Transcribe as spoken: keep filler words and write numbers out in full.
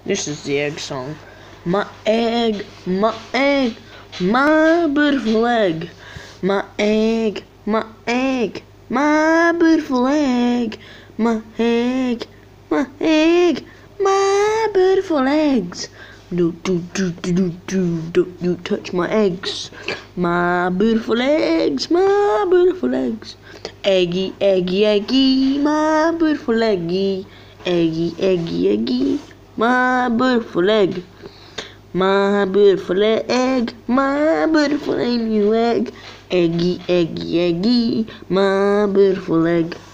This is the egg song. My egg, my egg, my beautiful egg. My egg, my egg, my beautiful egg. My egg, my egg, my beautiful eggs. Do do do do do do. Don't you touch my eggs. My beautiful eggs, my beautiful eggs. Eggy, eggy, eggy, my beautiful eggy. Eggy, eggy, eggy, my beautiful egg. My beautiful egg, my beautiful new egg. Eggy, eggy, eggy, my beautiful egg.